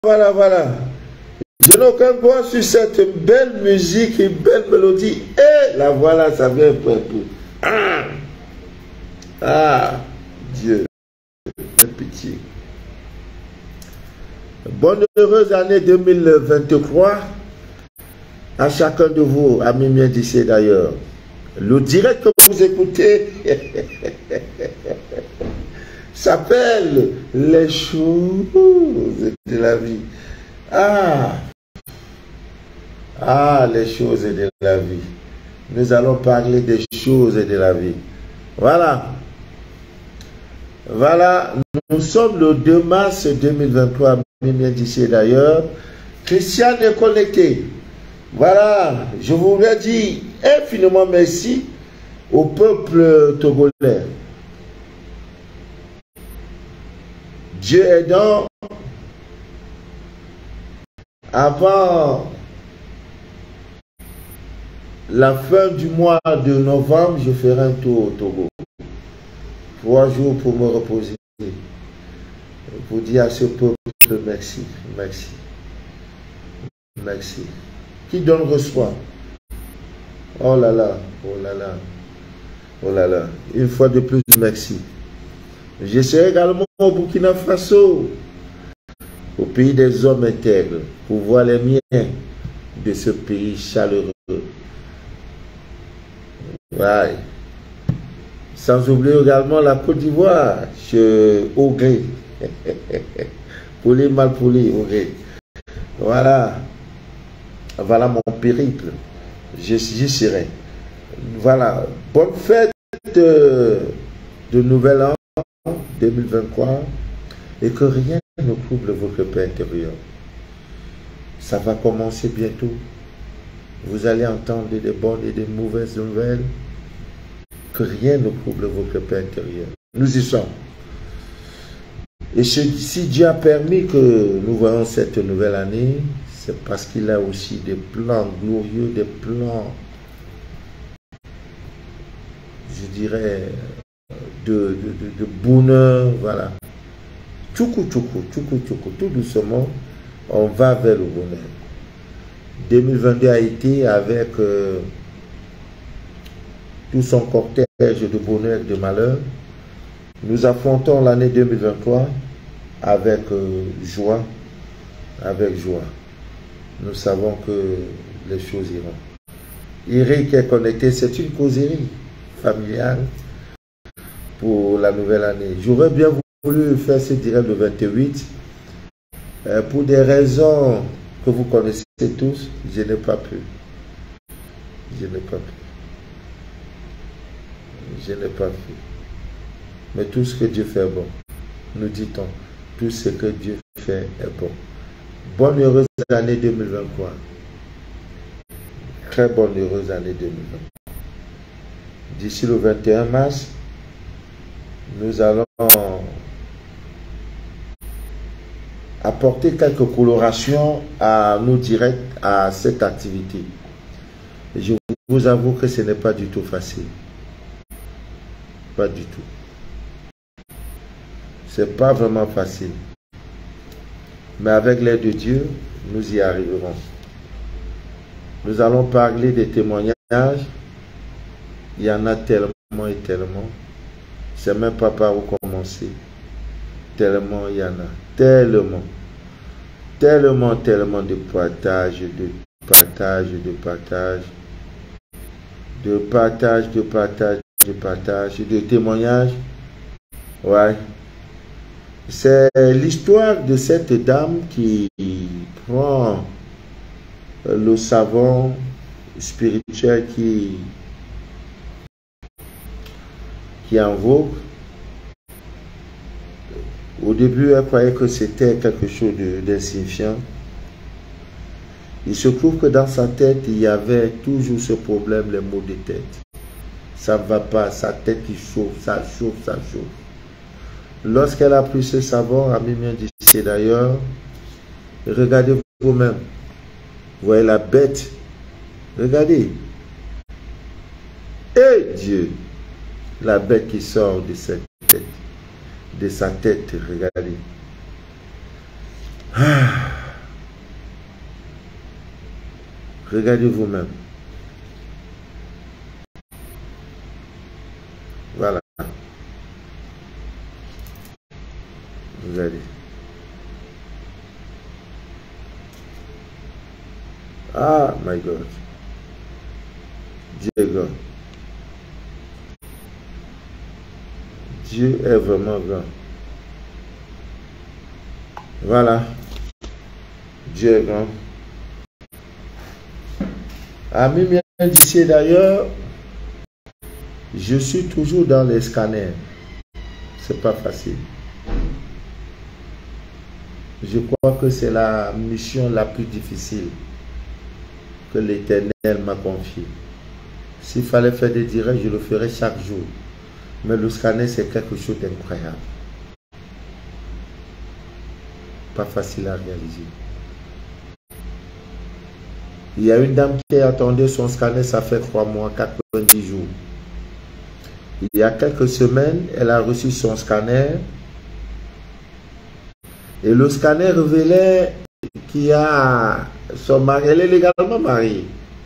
voilà. Je n'ai aucun droit sur cette belle musique et belle mélodie. Et la voilà, ça vient peu à peu. Ah, Dieu, pitié. Bonne heureuse année 2023 à chacun de vous, amis miens d'ici d'ailleurs. Le direct que vous écoutez s'appelle les choses de la vie. Les choses de la vie. Nous allons parler des choses de la vie. Voilà. Voilà, nous sommes le 2 mars 2023, d'ici d'ailleurs. Christian est connecté. Voilà, je voudrais dire infiniment merci au peuple togolais. Dieu aidant, avant la fin du mois de novembre, je ferai un tour au Togo. 3 jours pour me reposer. Pour dire à ce peuple merci, merci, merci. Qui donne reçoit. Oh là là, oh là là, oh là là. Une fois de plus, merci. Je serai également au Burkina Faso, au pays des hommes intègres, pour voir les miens de ce pays chaleureux. Ouais. Sans oublier également la Côte d'Ivoire, au gré. Poulet mal poulet, au gré. Voilà. Voilà mon périple. J'y serai. Voilà. Bonne fête de Nouvel An 2023. Et que rien ne trouble votre paix intérieure. Ça va commencer bientôt. Vous allez entendre des bonnes et des mauvaises nouvelles. Que rien ne trouble votre paix intérieure. Nous y sommes. Et si Dieu a permis que nous voyons cette nouvelle année, c'est parce qu'il a aussi des plans glorieux, des plans, je dirais, de bonheur, voilà. Tchoukou, tout doucement, on va vers le bonheur. 2022 a été avec tout son cortège de bonheur et de malheur. Nous affrontons l'année 2023 avec joie, Nous savons que les choses iront. Eric est connecté, c'est une causerie familiale pour la nouvelle année. J'aurais bien voulu faire ce direct le 28. Pour des raisons que vous connaissez tous, je n'ai pas pu. Je n'ai pas pu. Mais tout ce que Dieu fait est bon. Nous dit-on, tout ce que Dieu fait est bon. Bonne heureuse année 2023. Très bonne heureuse année 2023. D'ici le 21 mars, nous allons apporter quelques colorations à nos directs, à cette activité. Et je vous avoue que ce n'est pas du tout facile. Pas du tout. C'est pas vraiment facile. Mais avec l'aide de Dieu, nous y arriverons. Nous allons parler des témoignages. Il y en a tellement et tellement. Je ne sais même pas par où commencer. Tellement il y en a. Tellement de partage, de témoignages. Ouais. C'est l'histoire de cette dame qui prend le savon spirituel qui en vogue. Au début, elle croyait que c'était quelque chose d'insignifiant. Il se trouve que dans sa tête, il y avait toujours ce problème, les maux de tête. Ça ne va pas, sa tête qui chauffe, ça chauffe. Lorsqu'elle a pris ce savon, ami mien d'ici d'ailleurs, regardez vous-même. Vous voyez la bête. Regardez. Et Dieu, la bête qui sort de cette tête. De sa tête, regardez. Regardez vous-même. Voilà. Regardez. Ah, my God. Dieu est grand. Dieu est vraiment grand. Voilà. Dieu est grand. Ami bien d'ici d'ailleurs, je suis toujours dans les scanners. C'est pas facile. Je crois que c'est la mission la plus difficile que l'Éternel m'a confiée. S'il fallait faire des directs, je le ferais chaque jour. Mais le scanner, c'est quelque chose d'incroyable. Pas facile à réaliser. Il y a une dame qui attendait son scanner, ça fait 3 mois, 90 jours. Il y a quelques semaines, elle a reçu son scanner. Et le scanner révélait qu'il y a son mari, elle est légalement mariée.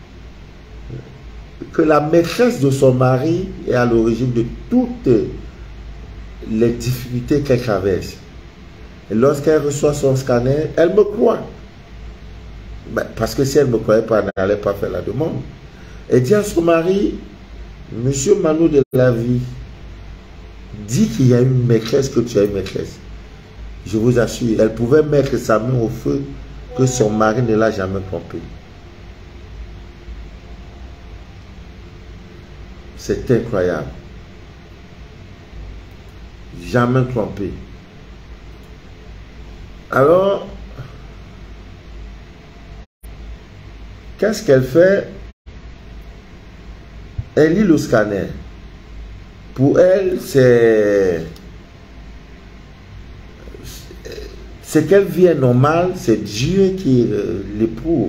Que la maîtresse de son mari est à l'origine de toutes les difficultés qu'elle traverse. Et lorsqu'elle reçoit son scanner, elle me croit. Ben, parce que si elle ne me croyait pas, elle n'allait pas faire la demande. Elle dit à son mari, Monsieur Manu de la vie, dis qu'il y a une maîtresse, que tu as une maîtresse. Je vous assure, elle pouvait mettre sa main au feu que son mari ne l'a jamais trompé. C'est incroyable. Jamais trompé. Alors, qu'est-ce qu'elle fait? Elle lit le scanner. Pour elle, c'est qu'elle vie est normale, c'est Dieu qui l'éprouve.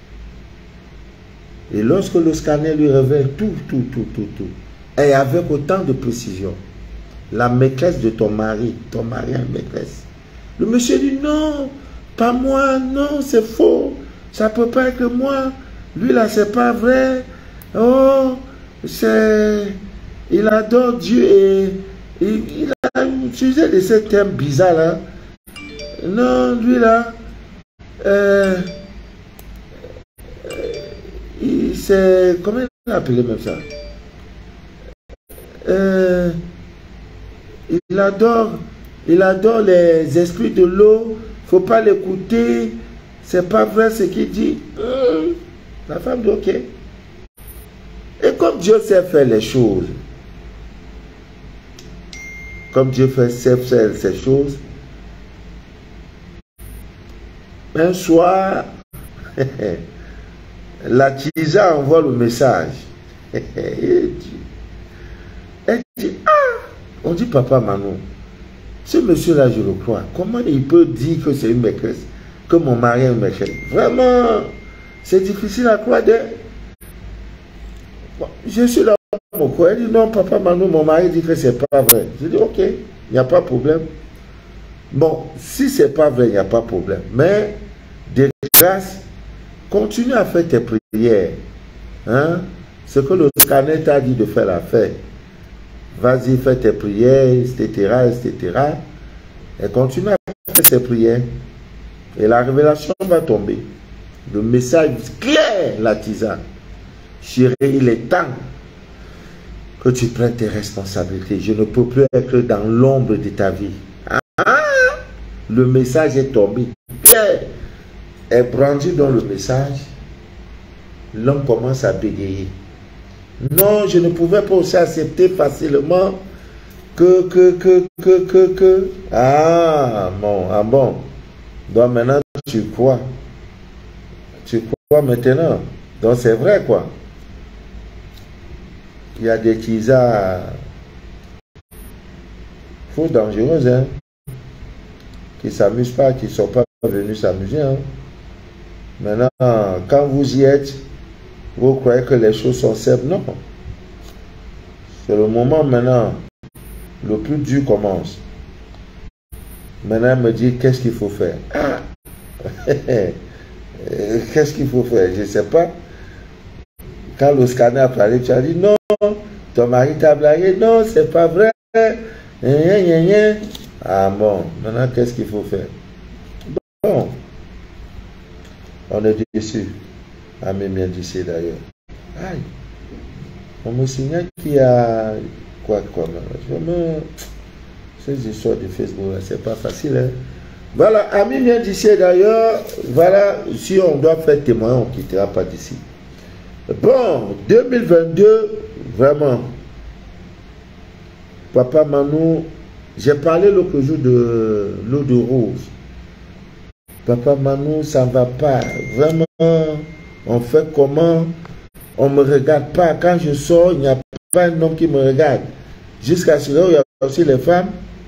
Et lorsque le scanner lui révèle tout, et avec autant de précision, la maîtresse de ton mari a une maîtresse. Le monsieur dit non, pas moi, non, c'est faux, ça peut pas être moi, lui là c'est pas vrai, oh, il adore Dieu et il a utilisé de ces termes bizarres là. Non, lui là, c'est, comment il a appelé même ça? Il adore les esprits de l'eau, faut pas l'écouter, c'est pas vrai ce qu'il dit. La femme dit ok. Et comme Dieu sait faire les choses, comme Dieu sait faire ces choses, un soir, la Tisa envoie le message. Elle dit, ah, on dit papa Manon, ce monsieur-là, je le crois. Comment il peut dire que c'est une maîtresse, que mon mari est une maîtresse? Vraiment, c'est difficile à croire. Bon, je suis là, mon quoi. Elle dit, non, papa Manon, mon mari dit que c'est pas vrai. Je dis, ok, il n'y a pas de problème. Bon, si c'est pas vrai, il n'y a pas de problème. Mais, de grâce, continue à faire tes prières. Hein? Ce que le scanner t'a dit de faire, la fête. Vas-y, fais tes prières, etc., etc. Et continue à faire tes prières. Et la révélation va tomber. Le message clair, la tisane. Chérie, il est temps que tu prennes tes responsabilités. Je ne peux plus être dans l'ombre de ta vie. Ah, le message est tombé. Clair. Et brandi dans le message, l'homme commence à bégayer. Non, je ne pouvais pas aussi accepter facilement que. Ah, bon, ah bon. Donc maintenant, tu crois. Tu crois maintenant. Donc c'est vrai, quoi. Il y a des tisas trop dangereuses, hein, qui ne s'amusent pas, qui ne sont pas venus s'amuser. Hein. Maintenant, quand vous y êtes, vous croyez que les choses sont simples. Non. C'est le moment maintenant, le plus dur commence. Maintenant, elle me dit, qu'est-ce qu'il faut faire? Ah, Qu'est-ce qu'il faut faire? Je ne sais pas. Quand le scanner a parlé, tu as dit non, ton mari t'a blagué, non, c'est pas vrai. Ah bon, maintenant qu'est-ce qu'il faut faire? Bon, on est déçu. Ah, mais bien déçu d'ailleurs. Aïe, on me signale qu'il y a quoi, ces histoires de Facebook, c'est pas facile. Hein? Voilà, ami bien d'ici d'ailleurs, voilà, si on doit faire témoin, on ne quittera pas d'ici. Bon, 2022, vraiment, Papa Manou, j'ai parlé l'autre jour de l'eau de rose. Papa Manou, ça ne va pas. Vraiment, on fait comment? On ne me regarde pas. Quand je sors, il n'y a pas un homme qui me regarde. Jusqu'à ce jour, il y a aussi les femmes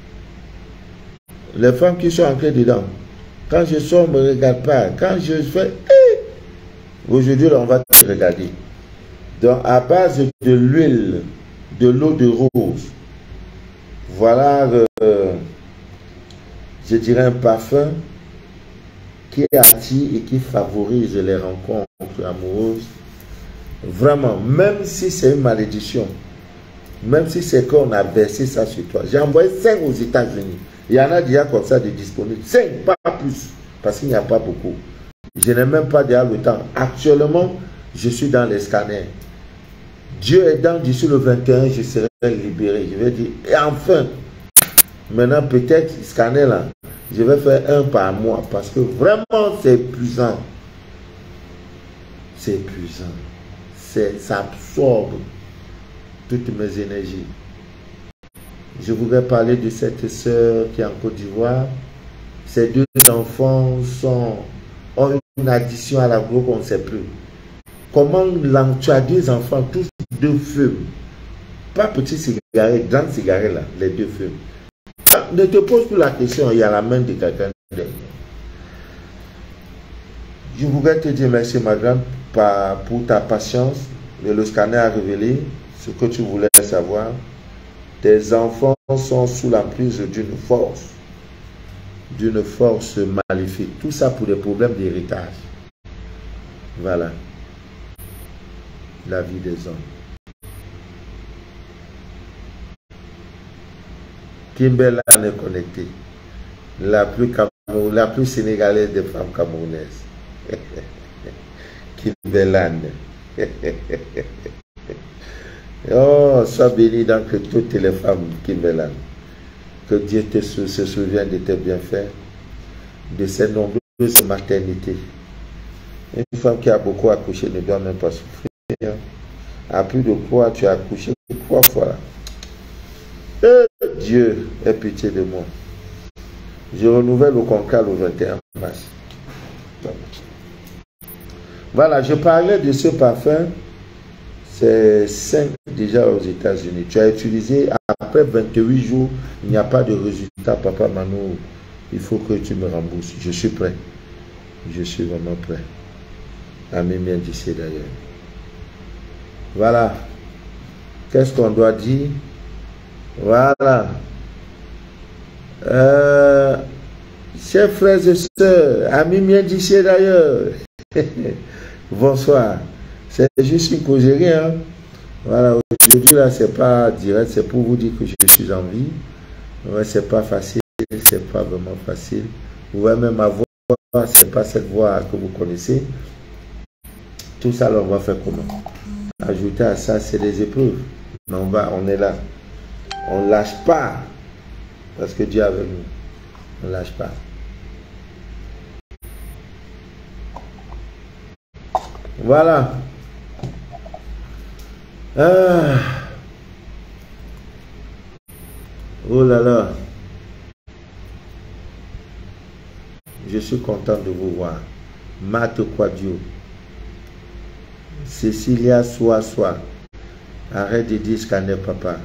qui sont entrées dedans. Quand je sors, on ne me regarde pas. Quand je fais, aujourd'hui, on va te regarder. Donc, à base de l'huile, de l'eau de rose, voilà, je dirais un parfum qui attire et qui favorise les rencontres amoureuses. Vraiment, même si c'est une malédiction, même si c'est qu'on a versé ça sur toi. J'ai envoyé 5 aux États-Unis. Il y en a déjà comme ça de disponibles. 5, pas plus, parce qu'il n'y a pas beaucoup. Je n'ai même pas déjà le temps. Actuellement, je suis dans les scanners. Dieu aidant, d'ici le 21, je serai libéré. Je vais dire, et enfin, maintenant peut-être, scanner là, je vais faire un par mois, parce que vraiment, c'est épuisant. C'est épuisant. Ça absorbe toutes mes énergies. Je voudrais parler de cette sœur qui est en Côte d'Ivoire. Ces 2 enfants ont une addiction à la drogue, on ne sait plus. Comment tu as 2 enfants, tous 2 fument. Pas petite cigarette, grande cigarette là, les 2 fument. Ne te pose plus la question, il y a la main de quelqu'un derrière. Je voudrais te dire merci ma grande pour ta patience. Le scanner a révélé ce que tu voulais savoir. Tes enfants sont sous l'emprise d'une force maléfique. Tout ça pour des problèmes d'héritage. Voilà. La vie des hommes. Kimberlan est connectée. La plus sénégalaise des femmes camerounaises. Kimberlan. Oh, sois béni dans que toutes les femmes, Kimberlan. Que Dieu se souvienne de tes bienfaits, de ses nombreuses maternités. Une femme qui a beaucoup accouché ne doit même pas souffrir. À plus de quoi tu as accouché 3 fois. Dieu, aie pitié de moi. Je renouvelle le contrat le 21 mars. Voilà, je parlais de ce parfum. C'est 5 déjà aux États-Unis. Tu as utilisé, après 28 jours, il n'y a pas de résultat. Papa Manou, il faut que tu me rembourses. Je suis prêt. Je suis vraiment prêt. Ami bien d'ici d'ailleurs. Voilà. Qu'est-ce qu'on doit dire? Voilà. Chers frères et sœurs, amis bien d'ici d'ailleurs. Bonsoir. C'est juste une causerie. Hein? Voilà, aujourd'hui là, c'est pas direct, c'est pour vous dire que je suis en vie. Ouais, c'est pas facile, c'est pas vraiment facile. Vous voyez même ma voix, c'est pas cette voix que vous connaissez. Tout ça, là, on va faire comment? Ajouter à ça, c'est des épreuves. Mais on est là. On ne lâche pas. Parce que Dieu est avec nous. On ne lâche pas. Voilà. Ah. Oh là là. Je suis content de vous voir. Marthe Quadio. Cécilia Soa. Arrête de dire scanner papa.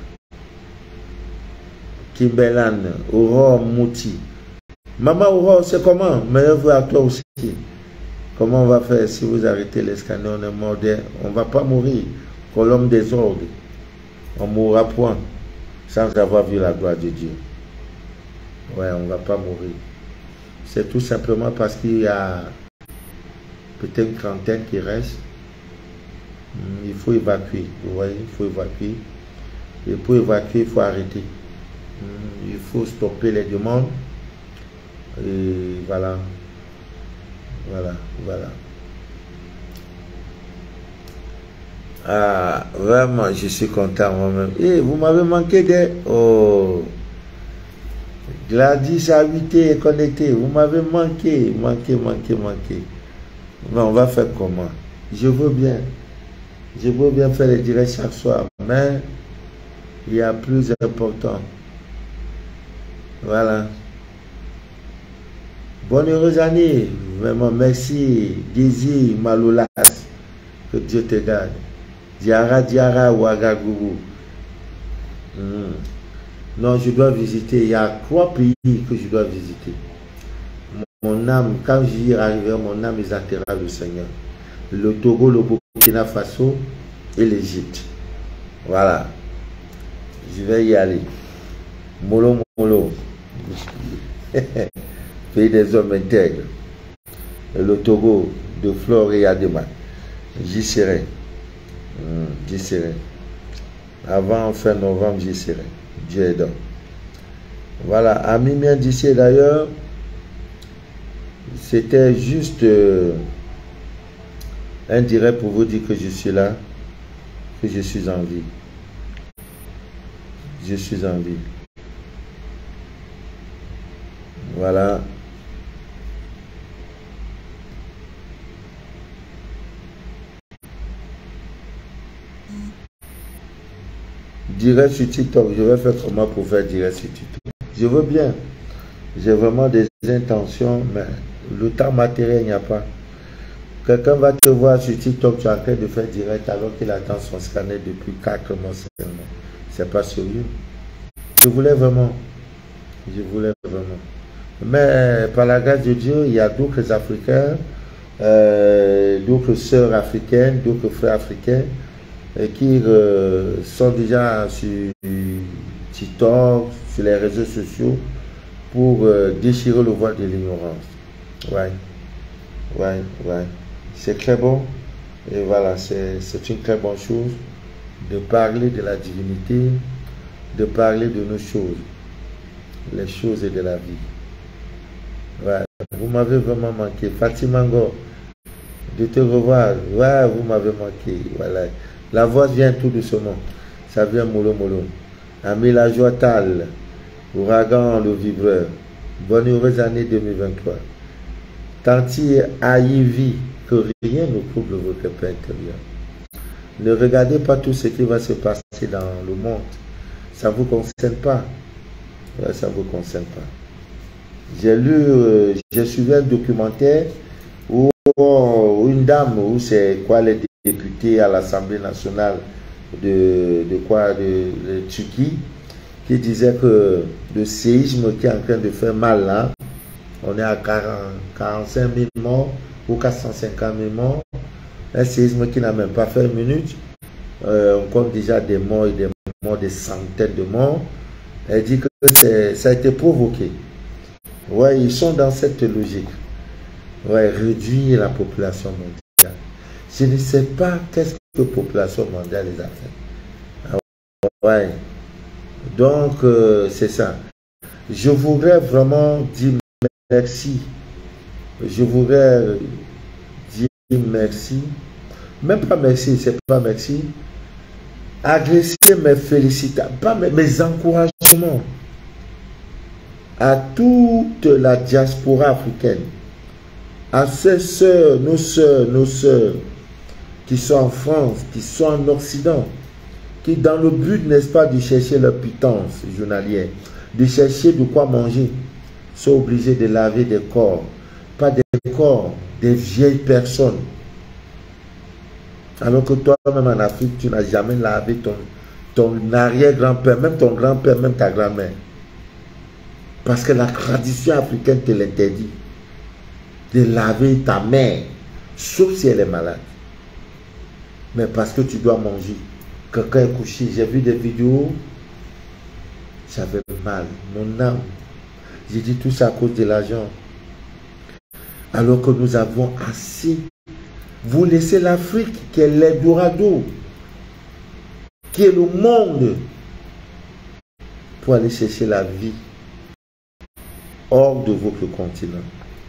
Kimberlan, Aurore Mouti. Maman Aurore, c'est comment? Meilleur à toi aussi. Comment on va faire si vous arrêtez les scanners? On est mort. On ne va pas mourir. Colombe des ordres. On ne mourra point sans avoir vu la gloire de Dieu. Ouais, on ne va pas mourir. C'est tout simplement parce qu'il y a peut-être une trentaine qui reste. Il faut évacuer. Vous voyez, il faut évacuer. Et pour évacuer, il faut arrêter. Il faut stopper les demandes. Et voilà. Voilà. Ah, vraiment, je suis content moi-même. Et vous m'avez manqué de... Oh, Gladys habité et connecté. Vous m'avez manqué. Mais on va faire comment? Je veux bien faire les directs chaque soir. Mais il y a plus important. Voilà. Bonne heureuse année. Vraiment, merci. Dizzy Malolas. Que Dieu te garde. Diara, Ouagagougou. Non, je dois visiter. Il y a 3 pays que je dois visiter. Mon âme, quand j'y arriverai, mon âme exaltera le Seigneur. Le Togo, le Burkina Faso et l'Égypte. Voilà. Je vais y aller. Molo. Pays des hommes intègres. Le Togo de Flore et Adema. J'y serai. Avant fin novembre, j'y serai. Dieu est donc. Voilà. Ami bien d'ici d'ailleurs. C'était juste un direct pour vous dire que je suis là. Que je suis en vie. Je suis en vie. Voilà. Direct sur TikTok. Je vais faire comment pour faire direct sur TikTok. Je veux bien. J'ai vraiment des intentions, mais le temps matériel, il n'y a pas. Quelqu'un va te voir sur TikTok, tu es en train de faire direct alors qu'il attend son scanner depuis 4 mois seulement. C'est pas sérieux. Je voulais vraiment. Mais par la grâce de Dieu, il y a d'autres Africains, d'autres sœurs africaines, d'autres frères africains qui sont déjà sur TikTok, sur les réseaux sociaux pour déchirer le voile de l'ignorance. Ouais. C'est très bon. Et voilà, c'est une très bonne chose de parler de la divinité, de parler de nos choses, les choses de la vie. Ouais, vous m'avez vraiment manqué. Fatima Ngo, de te revoir. Ouais, vous m'avez manqué. Voilà. La voix vient tout doucement. Ça vient mollo. Ami la joie Tal, Ouragan le vibreur. Bonne heureuse année 2023. Tanti Aïvi, que rien ne trouble votre paix intérieure. Ne regardez pas tout ce qui va se passer dans le monde. Ça ne vous concerne pas. Ouais, ça ne vous concerne pas. J'ai suivi un documentaire où une dame, où c'est quoi les députés à l'Assemblée nationale de Turquie, qui disait que le séisme qui est en train de faire mal là, on est à 45 000 morts ou 450 000 morts, un séisme qui n'a même pas fait 1 minute, on compte déjà des morts et des morts, des centaines de morts. Elle dit que ça a été provoqué. Ouais, ils sont dans cette logique. Ouais, réduire la population mondiale. Je ne sais pas qu'est-ce que la population mondiale les a fait. Ouais. Donc, c'est ça. Je voudrais vraiment dire merci. Je voudrais dire merci. Même pas merci, c'est pas merci. Adresser mes félicitations, pas mes encouragements à toute la diaspora africaine, à nos sœurs qui sont en France, qui sont en Occident, qui dans le but, n'est-ce pas, de chercher leur pitance journalière, de chercher de quoi manger, sont obligés de laver des corps, pas des corps, des vieilles personnes. Alors que toi-même en Afrique, tu n'as jamais lavé ton arrière-grand-père, même ton grand-père, même ta grand-mère. Parce que la tradition africaine te l'interdit de laver ta mère, sauf si elle est malade. Mais parce que tu dois manger. Quelqu'un est couché, j'ai vu des vidéos, j'avais mal, mon âme. J'ai dit tout ça à cause de l'argent. Alors que nous avons assez. Vous laissez l'Afrique, qui est l'Eldorado, qui est le monde, pour aller chercher la vie hors de votre continent.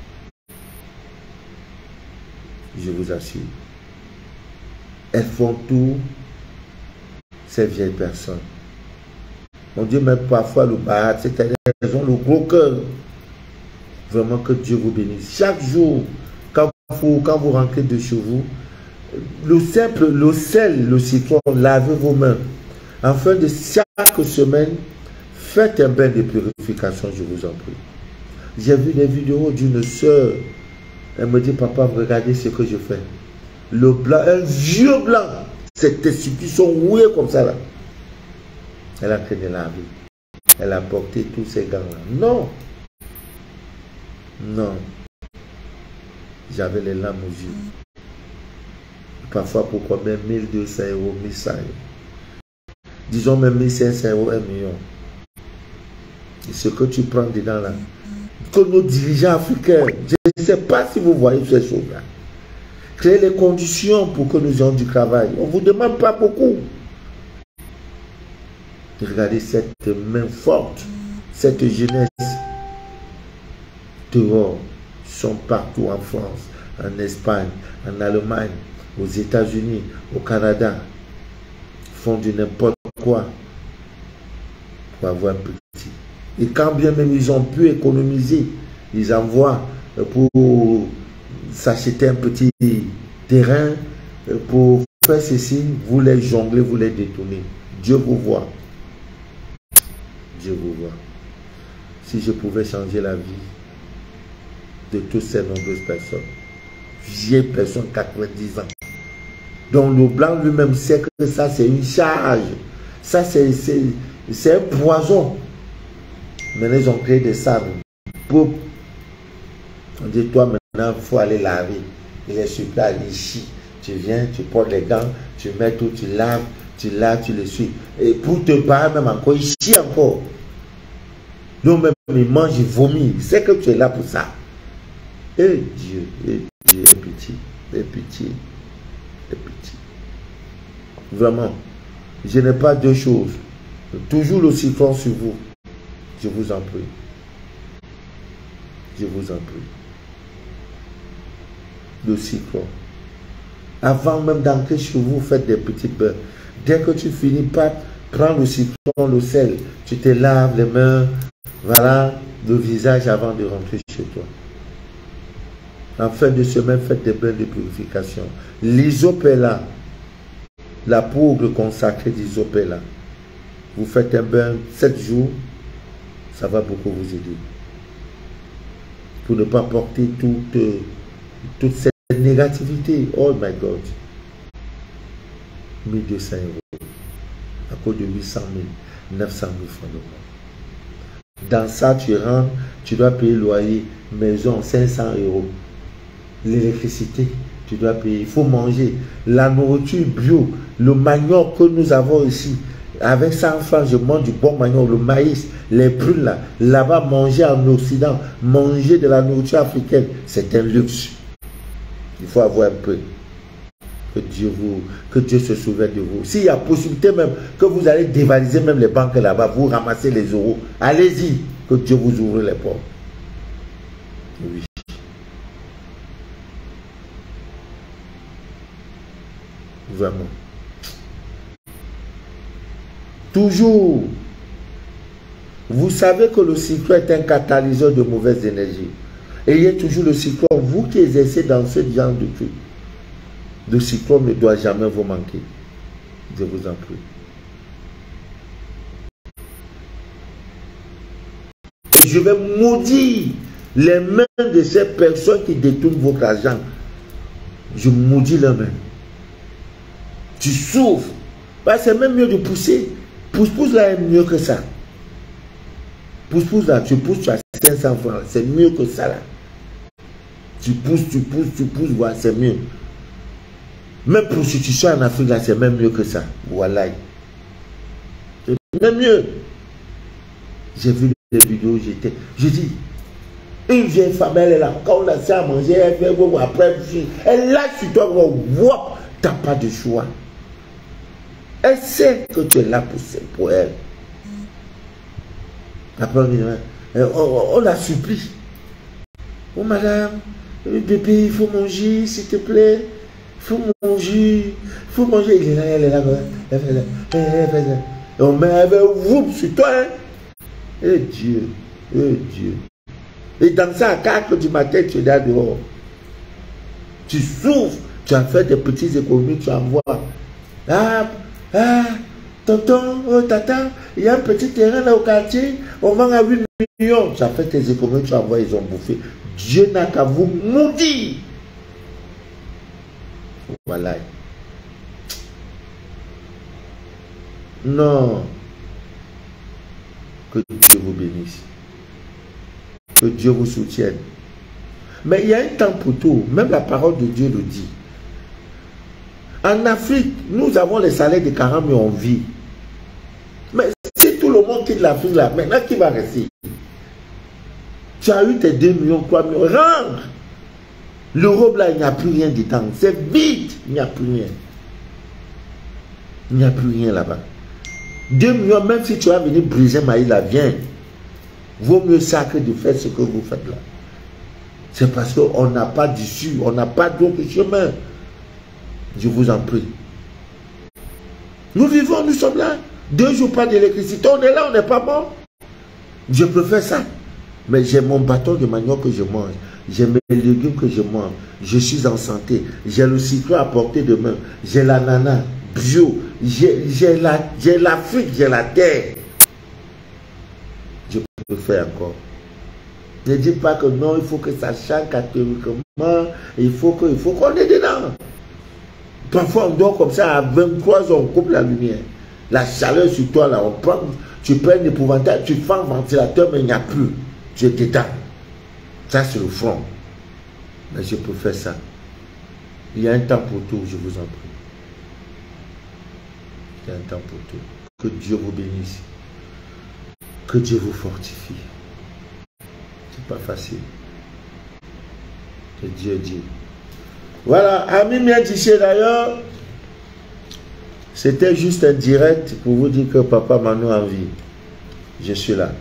Je vous assure. Elles font tout, ces vieilles personnes. On dit même parfois le barat, c'est-à-dire qu'elles ont le gros cœur. Vraiment que Dieu vous bénisse. Chaque jour, quand vous rentrez de chez vous, le sel, le citron, lavez vos mains. En fin de chaque semaine, faites un bain de purification, je vous en prie. J'ai vu des vidéos d'une soeur. Elle me dit, papa, regardez ce que je fais. Le blanc, un vieux blanc. Ses testicules sont rouillés comme ça là. Elle a traîné la vie. Elle a porté tous ces gants-là. Non. Non. J'avais les larmes aux yeux. Parfois pour combien? 1200 euros, 1100 euros. Disons même 1500 euros, 1 million. Et ce que tu prends dedans là. Que nos dirigeants africains, je ne sais pas si vous voyez ces choses-là. Créer les conditions pour que nous ayons du travail. On ne vous demande pas beaucoup. Regardez cette main forte, cette jeunesse. Dehors, sont partout en France, en Espagne, en Allemagne, aux États-Unis, au Canada. Font du n'importe quoi pour avoir un petit. Et quand bien même ils ont pu économiser, ils envoient pour s'acheter un petit terrain, pour faire ceci, vous les jonglez, vous les détournez. Dieu vous voit. Dieu vous voit. Si je pouvais changer la vie de toutes ces nombreuses personnes, vieilles personnes, 90 ans, dont le blanc lui-même sait que ça c'est une charge, ça c'est un poison. Maintenant ils ont créé des sables. On dit toi maintenant il faut aller laver. Il est sur place, il chie. Tu viens, tu portes les gants, tu mets tout, tu laves, tu les suis. Et pour te parler même encore, il chie encore. Donc même il mange, il vomit. Il sait que tu es là pour ça. Et Dieu, aie pitié, aie pitié, aie pitié. Vraiment, je n'ai pas deux choses. Toujours le citron sur vous. Je vous en prie. Je vous en prie. Le citron. Avant même d'entrer chez vous, faites des petits bains. Dès que tu finis, prends le citron, le sel. Tu te laves les mains, voilà, le visage avant de rentrer chez toi. En fin de semaine, faites des bains de purification. L'isopéla, la poudre consacrée d'isopéla. Vous faites un bain 7 jours, ça va beaucoup vous aider. Pour ne pas porter toute cette négativité. Oh my God. 1200 euros. À cause de 800 000, 900 000 francs de mois. Dans ça, tu rentres, tu dois payer loyer, maison, 500 euros. L'électricité, tu dois payer. Il faut manger. La nourriture bio, le manioc que nous avons ici. Avec 100 francs, je mange du bon manioc, le maïs, les prunes là. Là-bas, manger en Occident, manger de la nourriture africaine, c'est un luxe. Il faut avoir un peu. Que Dieu se souvienne de vous. S'il y a possibilité même que vous allez dévaliser même les banques là-bas, vous ramassez les euros, allez-y, que Dieu vous ouvre les portes. Oui. Vraiment. Toujours. Vous savez que le citron est un catalyseur de mauvaises énergies. Ayez toujours le citron. Vous qui exercez dans ce genre de truc, le citron ne doit jamais vous manquer. Je vous en prie. Et je vais maudire les mains de ces personnes qui détournent votre argent. Je maudis leurs mains. Tu souffres. Bah, c'est même mieux de pousser. Pousse-pousse là est mieux que ça. Pousse-pousse là, tu pousses, tu as 500 francs. C'est mieux que ça là. Tu pousses, voilà, c'est mieux. Même prostitution en Afrique là, c'est même mieux que ça. Voilà. C'est même mieux. J'ai vu les vidéos, je dis, Une vieille femme, elle est là, quand on a ça à manger, elle fait bon, après, elle lâche sur toi, wop, t'as pas de choix. Elle sait que tu es là pour elle. Après, on la supplie. Oh madame, bébé, il faut manger, s'il te plaît. Il faut manger. Il faut manger. Il est là, elle est là. Elle fait là. Et on met un whoop sur toi. Hein? Eh Dieu. Eh Dieu. Et dans ça, à 4 du matin, tu es là dehors. Tu souffres. Tu as fait des petites économies, tu envoies. Tonton, oh tata, il y a un petit terrain là au quartier, on vend à 8 millions. Tu as fait tes économies, tu envoies, ils ont bouffé. Dieu n'a qu'à vous maudire. Voilà. Non. Que Dieu vous bénisse. Que Dieu vous soutienne. Mais il y a un temps pour tout. Même la parole de Dieu le dit. En Afrique, nous avons les salaires de 40 000, on vit. Mais si tout le monde quitte l'Afrique là, maintenant qui va rester? Tu as eu tes 2 millions, 3 millions. Rentre! L'Europe là, il n'y a plus rien dedans. C'est vide. Il n'y a plus rien. Il n'y a plus rien là-bas. 2 millions, même si tu vas venir briser maïs là, viens. Vaut mieux ça que de faire ce que vous faites là. C'est parce qu'on n'a pas d'issue, on n'a pas d'autre chemin. Je vous en prie. Nous vivons, nous sommes là. 2 jours pas d'électricité, on est là, on n'est pas mort. Je peux faire ça. Mais j'ai mon bâton de manioc que je mange. J'ai mes légumes que je mange. Je suis en santé. J'ai le citron à portée de main. J'ai l'ananas bio. J'ai l'Afrique, j'ai la terre. Je peux faire encore. Ne dis pas que non, il faut que ça change catégouriquement. Il faut qu'on est dedans. Parfois, on dort comme ça à 23 heures, on coupe la lumière. La chaleur sur toi, là, on prend, tu prends un épouvantail, tu fais un ventilateur, mais il n'y a plus. Tu es dedans. Ça, c'est le front. Mais je peux faire ça. Il y a un temps pour tout, je vous en prie. Il y a un temps pour tout. Que Dieu vous bénisse. Que Dieu vous fortifie. C'est pas facile. Que Dieu dit. Voilà, ami bien d'ici d'ailleurs. C'était juste un direct pour vous dire que papa Manu en vie. Je suis là.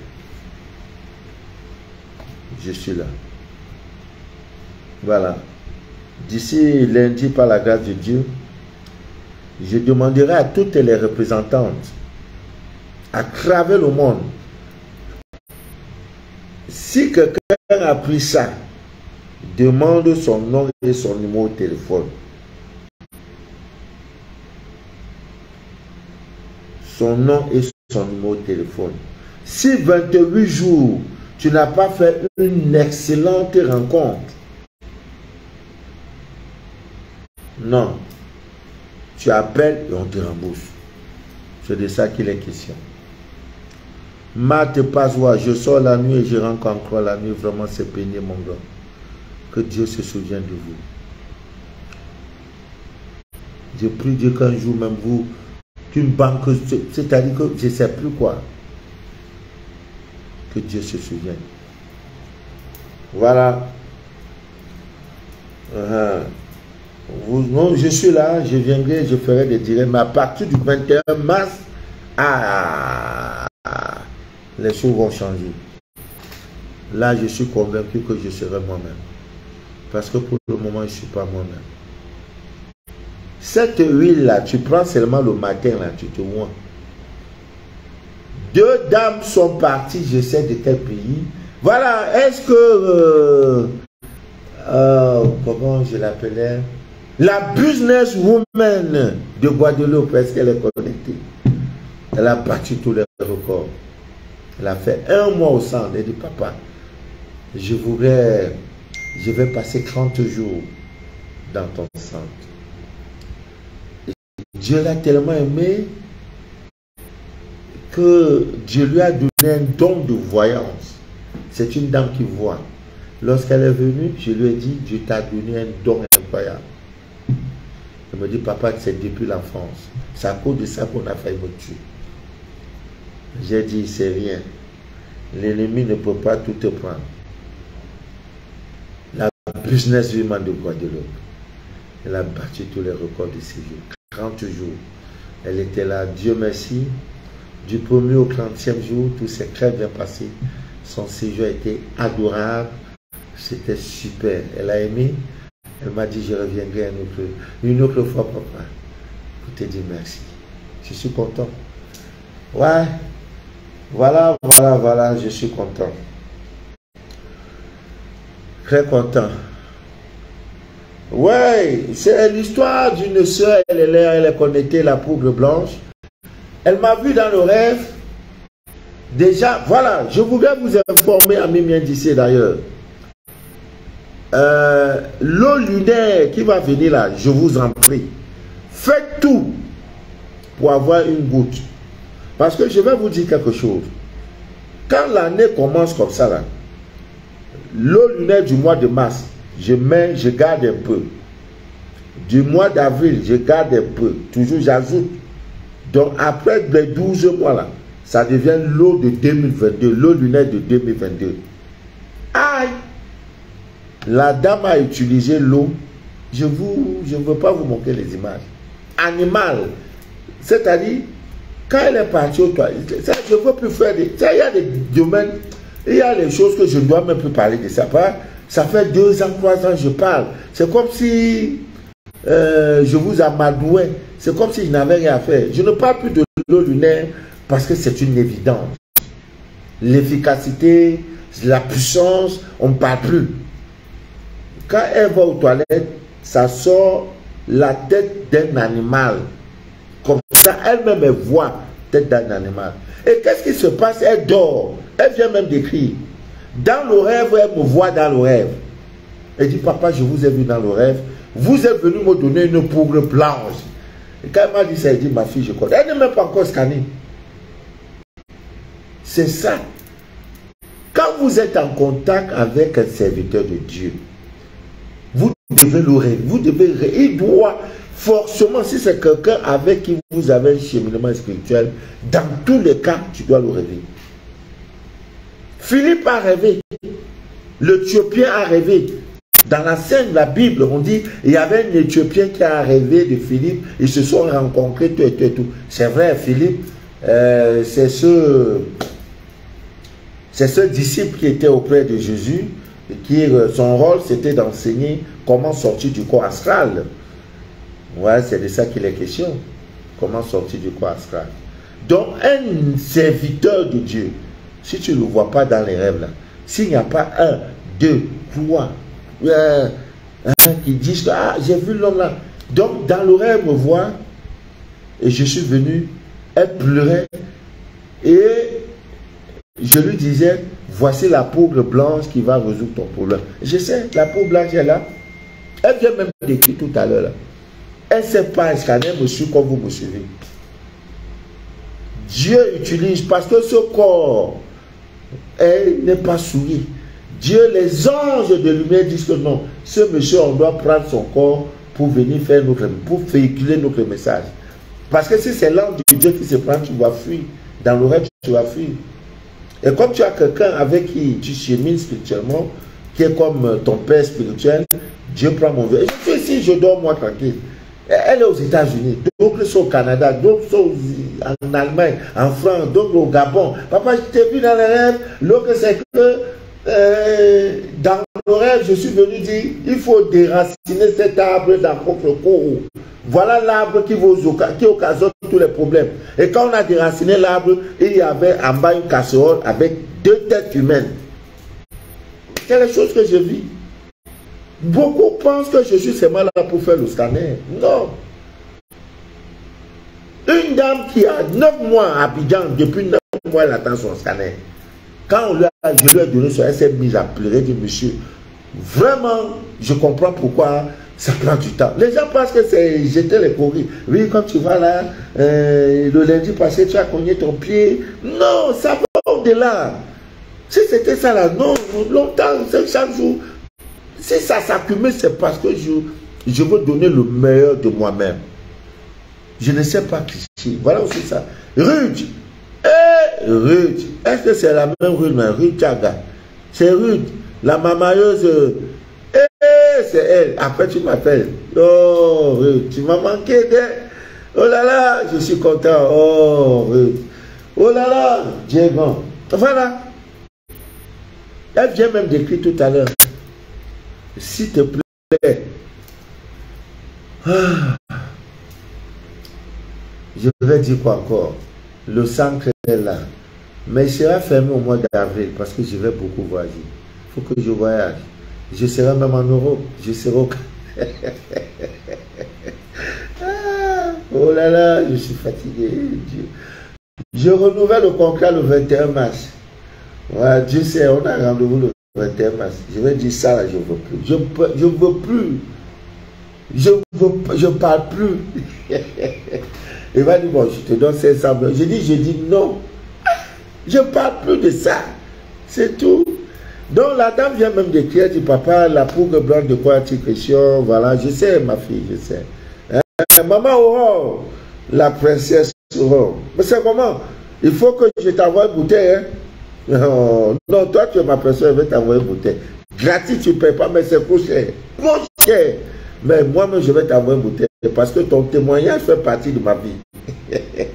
Je suis là. Voilà. D'ici lundi, par la grâce de Dieu, je demanderai à toutes les représentantes à travers le monde, si quelqu'un a pris ça, demande son nom et son numéro de téléphone. Son nom et son numéro de téléphone. Si 28 jours, tu n'as pas fait une excellente rencontre, non, tu appelles et on te rembourse. C'est de ça qu'il est question. Marthe Pazoua, je sors la nuit et je rentre encore la nuit. Vraiment, c'est pénible, mon gars. Que Dieu se souvienne de vous. Je prie Dieu qu'un jour, même vous, qu'une banque, c'est-à-dire que je ne sais plus quoi. Que Dieu se souvienne. Voilà. Non, je suis là, je viendrai, je ferai des directs, mais à partir du 21 mars, les choses vont changer. Là, je suis convaincu que je serai moi-même. Parce que pour le moment, je ne suis pas moi-même. Cette huile-là, tu prends seulement le matin, là, tu te vois. 2 dames sont parties, je sais de quel pays. Voilà, est-ce que... comment je l'appelais? La business woman de Guadeloupe, est-ce qu'elle est connectée? Elle a battu tous les records. Elle a fait 1 mois au centre. Elle dit, papa, je vais passer 30 jours dans ton centre. Et Dieu l'a tellement aimé que Dieu lui a donné un don de voyance. C'est une dame qui voit. Lorsqu'elle est venue, je lui ai dit, Dieu t'a donné un don incroyable. Elle me dit, papa, c'est depuis l'enfance. C'est à cause de ça qu'on a failli me tuer. J'ai dit, c'est rien. L'ennemi ne peut pas tout te prendre. businesswoman de Guadeloupe. Elle a battu tous les records de séjour. 30 jours. Elle était là, Dieu merci. Du 1er au 30e jour, tout s'est très bien passé. Son séjour était adorable. C'était super. Elle a aimé. Elle m'a dit, je reviendrai une autre fois, papa, pour te dire merci. Je suis content. Ouais. Voilà, je suis content. Très content. Ouais, c'est l'histoire d'une soeur, elle est connectée, la poudre blanche. Elle m'a vu dans le rêve. Déjà, voilà, je voudrais vous informer, amis miens d'ici d'ailleurs. L'eau lunaire qui va venir là, je vous en prie. Faites tout pour avoir une goutte. Parce que je vais vous dire quelque chose. Quand l'année commence comme ça là, l'eau lunaire du mois de mars, je garde un peu. Du mois d'avril, je garde un peu. Toujours, j'ajoute. Donc, après les 12 mois là, ça devient l'eau de 2022, l'eau lunaire de 2022. Aïe! La dame a utilisé l'eau. Je ne veux pas vous montrer les images. Animal. C'est-à-dire, quand elle est partie au toit, je ne veux plus faire des... Il y a des domaines, il y a des choses que je ne dois même plus parler de ça. Ça fait 2 ans, 3 ans, je parle. C'est comme si je vous amadouais. C'est comme si je n'avais rien à faire. Je ne parle plus de l'eau lunaire parce que c'est une évidence. L'efficacité, la puissance, on ne parle plus. Quand elle va aux toilettes, ça sort la tête d'un animal. Comme ça, elle-même elle voit la tête d'un animal. Et qu'est-ce qui se passe? Elle dort. Elle vient même d'écrire. Dans le rêve, elle me voit dans le rêve. Elle dit, papa, je vous ai vu dans le rêve. Vous êtes venu me donner une poudre blanche. Et quand elle m'a dit ça, elle dit, ma fille, je connais. Elle n'est même pas encore scannée. C'est ça. Quand vous êtes en contact avec un serviteur de Dieu, vous devez le rêver. Vous devez rêver. Il doit forcément, si c'est quelqu'un avec qui vous avez un cheminement spirituel, dans tous les cas, tu dois le rêver. Philippe a rêvé. L'Éthiopien a rêvé. Dans la scène de la Bible, on dit, il y avait un Éthiopien qui a rêvé de Philippe. Ils se sont rencontrés, tout. C'est vrai, Philippe, c'est ce disciple qui était auprès de Jésus, qui son rôle, c'était d'enseigner comment sortir du corps astral. Ouais, c'est de ça qu'il est question. Comment sortir du corps astral. Donc, un serviteur de Dieu, si tu ne le vois pas dans les rêves là, s'il n'y a pas 1, 2, 3, qui disent que ah, j'ai vu l'homme là. Donc, dans le rêve, me voit, et je suis venu, elle pleurait, et je lui disais, voici la poudre blanche qui va résoudre ton problème. Je sais, la poudre blanche est là. Elle vient même d'écrire tout à l'heure là. Elle ne sait pas scanner, monsieur, comme vous me suivez. Dieu utilise, parce que ce corps, elle n'est pas souillé. Dieu, les anges de lumière disent que non, ce monsieur, on doit prendre son corps pour venir faire pour véhiculer notre message. Parce que si c'est l'ange de Dieu qui se prend, tu vas fuir. Dans le rêve, tu vas fuir. Et comme tu as quelqu'un avec qui tu chemines spirituellement, qui est comme ton père spirituel, Dieu prend mon verre. Je suis ici, je dors moi tranquille. Elle est aux États-Unis, d'autres sont au Canada, d'autres sont en Allemagne, en France, d'autres au Gabon. Papa, je t'ai vu dans les rêves. L'autre, c'est que dans le rêve, je suis venu dire il faut déraciner cet arbre dans votre cours. Voilà l'arbre qui occasionne tous les problèmes. Et quand on a déraciné l'arbre, il y avait en bas une casserole avec 2 têtes humaines. C'est les choses que je vis. Beaucoup pensent que je suis seulement là pour faire le scanner. Non. Une dame qui a 9 mois à Abidjan, depuis 9 mois, elle attend son scanner. Quand je lui ai donné ça, elle s'est mise à pleurer, dit monsieur, vraiment, je comprends pourquoi ça prend du temps. Les gens pensent que c'est jeter les courriers. Oui, quand tu vas là, le lundi passé, tu as cogné ton pied. Non, ça va au-delà. Si c'était ça là, non, longtemps, chaque jour. Si ça s'accumule, c'est parce que je veux donner le meilleur de moi-même. Je ne sais pas qui. Voilà aussi ça. Rude. Rude. Est-ce que c'est la même Rude, mais Rude Tchaga? C'est Rude. La mamailleuse. c'est elle. Après, tu m'appelles. Oh, tu m'as manqué. Oh là là, je suis content. Oh, oh là là, Dieu est bon. Voilà. Elle vient même d'écrire tout à l'heure. S'il te plaît. Je vais dire quoi encore? Le centre est là. Mais il sera fermé au mois d'avril parce que je vais beaucoup voyager. Il faut que je voyage. Je serai même en Europe. Je serai au... Oh là là, je suis fatigué. Dieu. Je renouvelle le contrat le 21 mars. Ouais, Dieu sait, on a rendez-vous le 21 mars. Je vais dire ça là, je ne veux plus. Je ne veux plus. Je ne parle plus. Il va dire, bon, je te donne 500 blancs. Je dis non. Je ne parle plus de ça. C'est tout. Donc la dame vient même d'écrire, elle dit, papa, la poudre blanche de quoi tu question? Voilà, je sais, ma fille, je sais. Maman Aurore, la princesse Aurore. Mais c'est comment? Il faut que je t'envoie une bouteille. Hein? Non, toi, tu es ma personne, je vais t'envoyer une bouteille. Gratuit, tu ne payes pas, mais c'est trop cher. Trop cher. Mais moi-même, je vais t'envoyer une bouteille parce que ton témoignage fait partie de ma vie.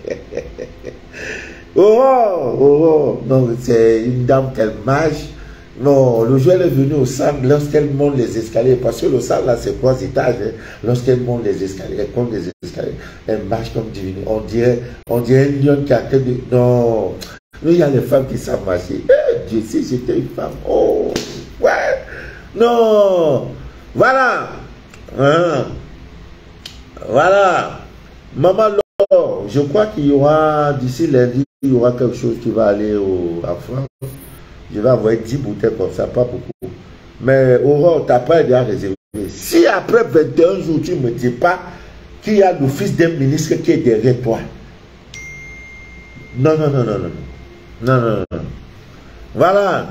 Oh, non, c'est une dame qu'elle mâche. Non, le jour elle est venue au centre, lorsqu'elle monte les escaliers, parce que le centre là c'est 3 étages, hein, lorsqu'elle monte les escaliers, elle compte les escaliers, elle marche comme divine. On dirait une lionne qui a que de... Non, il y a les femmes qui savent marcher. Dieu, si j'étais une femme, oh, ouais, non, voilà, hein. Voilà, maman Laure, je crois qu'il y aura, d'ici lundi, il y aura quelque chose qui va aller en France. Je vais envoyer 10 bouteilles comme ça, pas beaucoup. Mais Aurore, ta part est déjà réservé. Si après 21 jours, tu ne me dis pas qu'il y a le fils d'un ministre qui est derrière toi. Non. Voilà.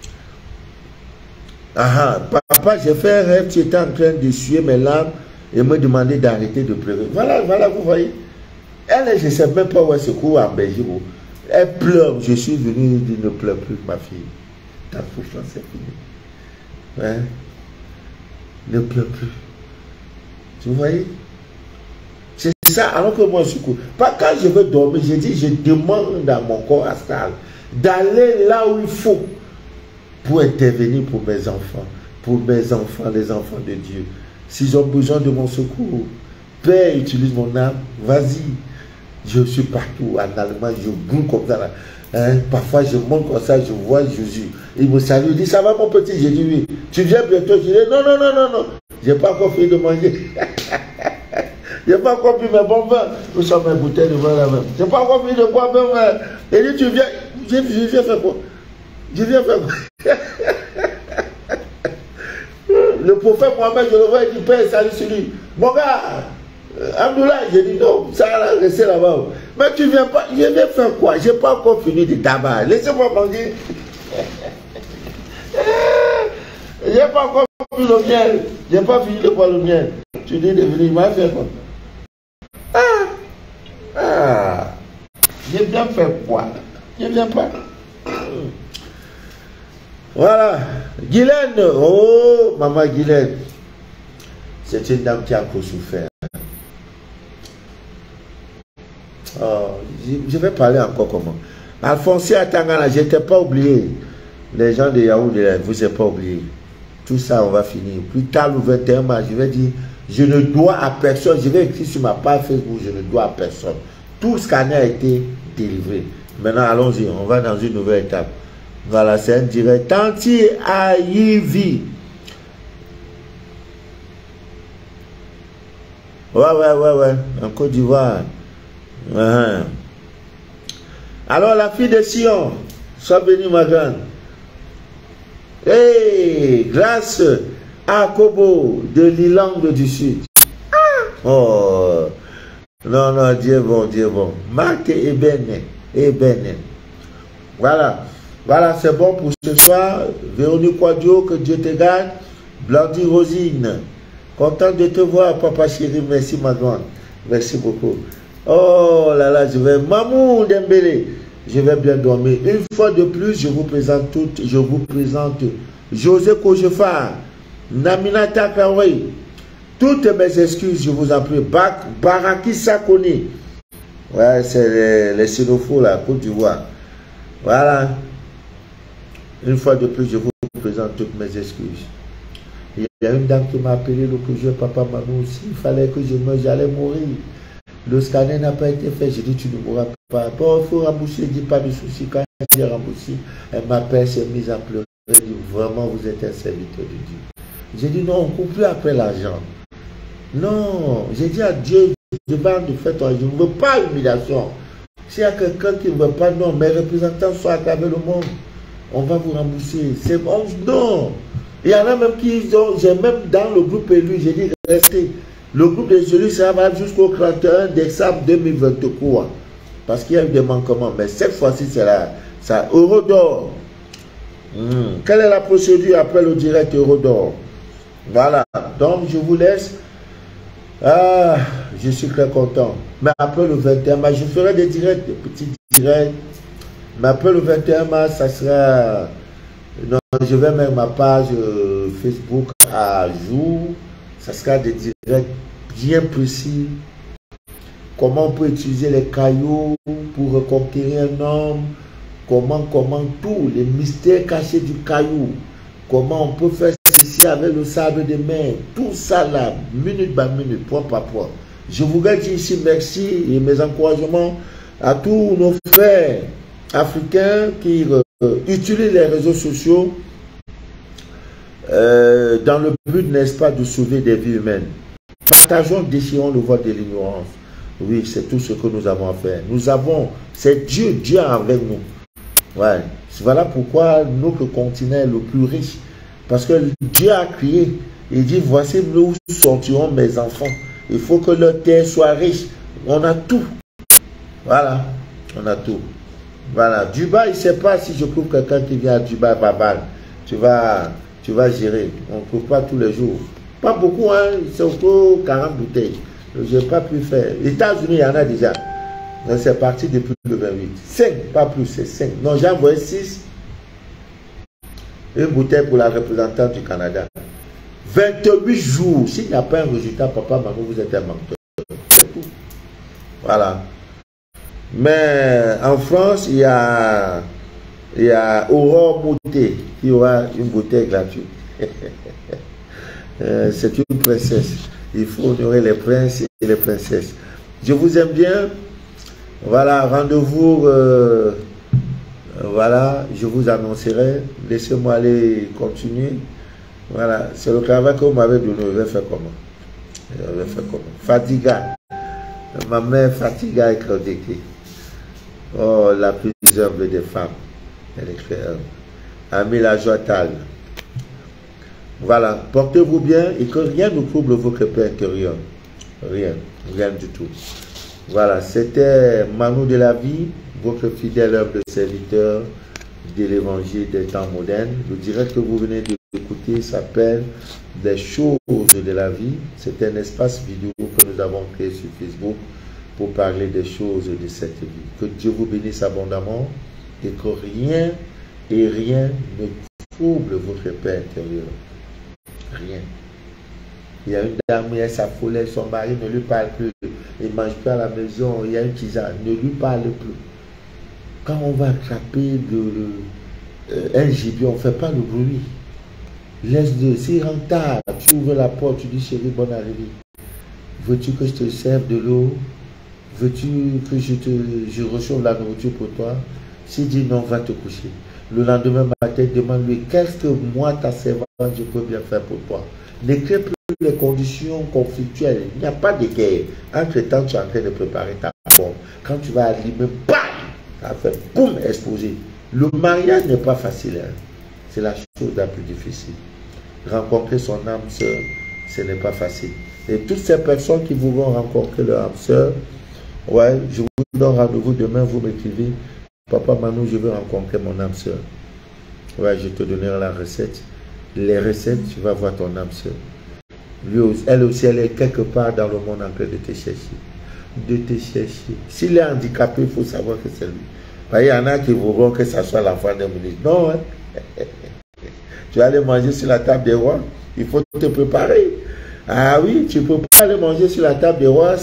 Papa, j'ai fait un rêve, tu étais en train de suer mes larmes et me demander d'arrêter de pleurer. Voilà, vous voyez. Elle, je ne sais même pas où elle se trouve en Belgique. Elle pleure. Je suis venu dire ne pleure plus, ma fille. Ta souffrance est finie. Hein? Ne pleure plus. Tu voyez? C'est ça, alors que moi je suis cool. Pas quand je veux dormir, je dis, je demande à mon corps astral d'aller là où il faut pour intervenir pour mes enfants, les enfants de Dieu. S'ils ont besoin de mon secours, Père, utilise mon âme, vas-y. Je suis partout, en Allemagne, je brûle comme ça. Là. Hein? Parfois, je monte comme ça, je vois Jésus. Il me salue, il dit, ça va mon petit? J'ai dit oui. Tu viens bientôt? Je dis, non. Je n'ai pas encore fini de manger. Je n'ai pas encore pris mes bons vins. Nous sommes mes bouteilles de vin là-même. Je n'ai pas encore fini de boire mes vins. Il dit, tu viens? Je viens faire quoi? Je viens faire quoi? Le prophète Mohamed, je le vois, il dit, Père, salut sur lui. Mon gars, Abdoulaye, j'ai dit non, ça va rester là-bas. Mais tu viens pas, je viens faire quoi? Je n'ai pas encore fini de tabac. Laissez-moi manger. Je n'ai pas encore fini le miel. Je n'ai pas fini de boire le miel. Tu dis de venir, il m'a fait quoi? Je viens faire quoi? Je viens pas. Voilà. Guylaine, oh, maman Guylaine. C'est une dame qui a beaucoup souffert. Oh, je vais parler encore comment. Alphonse Atangana, je ne t'ai pas oublié. Les gens de Yaoundé, ne vous ai pas oublié. Tout ça, on va finir. Plus tard, le 21 mars, je vais dire, je ne dois à personne. Je vais écrire sur ma page Facebook, je ne dois à personne. Tout ce qui a été délivré. Maintenant, allons-y, on va dans une nouvelle étape. Voilà, c'est un direct. Tanti Ayivi. Ouais. En Côte d'Ivoire. Alors, la fille de Sion, sois bénie, ma grande. Hey, grâce à Kobo de l'Irlande du Sud. Oh, non, Dieu bon. Marc et Bene. Voilà, c'est bon pour ce soir. Véronique Quadio, que Dieu te garde. Blandy Rosine, content de te voir, papa chéri. Merci, ma grande. Merci beaucoup. Oh là là, je vais. Mamou Dembélé, je vais bien dormir. Une fois de plus, je vous présente José Kojefar. Naminata Kawaii. Toutes mes excuses, je vous en prie. Baraki Sakoni. Ouais, c'est les xénophobes, la Côte d'Ivoire. Voilà. Une fois de plus, je vous présente toutes mes excuses. Il y a une dame qui m'a appelé le jour, papa Manou, s'il fallait que je meure, j'allais mourir. Le scanner n'a pas été fait. J'ai dit, tu ne mourras pas. Bon, il faut rembourser. Il dit, pas de souci. Quand j'ai remboursé, elle m'appelle, s'est mise à pleurer. Elle dit, vraiment, vous êtes un serviteur de Dieu. J'ai dit, non, on ne court plus après l'argent. Non, j'ai dit à Dieu, devant de fait, je ne veux pas l'humiliation. S'il y a quelqu'un qui ne veut pas, non, mes représentants sont à travers le monde. On va vous rembourser. C'est bon, non. Il y en a même qui ont, j'ai même dans le groupe élu, j'ai dit, restez. Le groupe des élus, ça va jusqu'au 31 décembre 2023. Parce qu'il y a eu des manquements. Mais cette fois-ci, c'est là. Ça, Eurodor. Quelle est la procédure après le direct Eurodor? Voilà. Donc, je vous laisse. Ah, je suis très content. Mais après le 21 mars, je ferai des directs, des petits directs. Mais après le 21 mars, ça sera... Non, je vais mettre ma page Facebook à jour. Ça sera des directs bien précis. Comment on peut utiliser les cailloux pour reconquérir un homme. Comment tous les mystères cachés du caillou. Comment on peut faire ceci avec le sable des mains. Tout ça là, minute par minute, point par point. Je voudrais dire ici merci et mes encouragements à tous nos frères africains qui utilisent les réseaux sociaux dans le but, n'est-ce pas, de sauver des vies humaines. Partageons, déchirons le voile de l'ignorance. Oui, c'est tout ce que nous avons à faire. Nous avons, c'est Dieu, Dieu avec nous. Ouais. Voilà pourquoi notre continent est le plus riche. Parce que Dieu a crié. Il dit, voici nous sortirons mes enfants. Il faut que leur terre soit riche. On a tout. Voilà. On a tout. Voilà. Dubaï, je ne sais pas si je trouve quelqu'un qui vient à Dubaï, Babal. Tu vas gérer. On ne trouve pas tous les jours. Pas beaucoup, hein. C'est encore 40 bouteilles. Je n'ai pas pu faire. Les États-Unis, il y en a déjà. C'est parti depuis le 28. 5, pas plus, c'est 5. Non, j'ai envoyé 6. Une bouteille pour la représentante du Canada. 28 jours. S'il n'y a pas un résultat, papa, maman, vous êtes un menteur. C'est tout. Voilà. Mais en France, il y a Aurore Moutet qui aura une bouteille gratuite. C'est une princesse. Il faut honorer les princes et les princesses. Je vous aime bien. Voilà, rendez-vous. Voilà, je vous annoncerai. Laissez-moi aller continuer. Voilà, c'est le travail que vous m'avez donné. Je vais faire comment? Fatiga. Ma mère Fatiga est chroniquée. Oh, la plus humble des femmes. Elle est très humble. Amila Joatal. Voilà, portez-vous bien et que rien ne trouble votre paix intérieure. Rien, rien du tout. Voilà, c'était Manu de la vie, votre fidèle humble serviteur de l'évangile des temps modernes. Le direct que vous venez d'écouter s'appelle Des choses de la vie. C'est un espace vidéo que nous avons créé sur Facebook pour parler des choses de cette vie. Que Dieu vous bénisse abondamment et que rien et rien ne trouble votre paix intérieure. Rien. Il y a une dame, elle s'affolait, son mari ne lui parle plus. Il ne mange plus à la maison, il y a une tisane, ne lui parle plus. Quand on va attraper un gibier, on ne fait pas le bruit. Laisse-le, s'il rentre tard, tu ouvres la porte, tu dis chérie, bonne arrivée. Veux-tu que je te serve de l'eau? Veux-tu que je reçoive la nourriture pour toi? S'il dit non, va te coucher. Le lendemain matin, demande-lui, qu'est-ce que moi, ta servante, je peux bien faire pour toi? Ne crée plus les conditions conflictuelles. Il n'y a pas de guerre. Entre-temps, tu es en train de préparer ta bombe. Quand tu vas allumer, bam, ça fait boum, exploser. Le mariage n'est pas facile. Hein. C'est la chose la plus difficile. Rencontrer son âme sœur, ce n'est pas facile. Et toutes ces personnes qui voudront rencontrer leur âme sœur, ouais, je vous donne rendez-vous demain, vous m'écrivez. Papa Manu, je veux rencontrer mon âme sœur. Ouais, je te donnerai la recette. Les recettes, tu vas voir ton âme sœur. Elle aussi, elle est quelque part dans le monde en train de te chercher. De te chercher. S'il est handicapé, il faut savoir que c'est lui. Il y en a qui voudront que ça soit l'enfant d'un ministre. Non, hein? Tu vas aller manger sur la table des rois. Il faut te préparer. Ah oui, tu ne peux pas aller manger sur la table des rois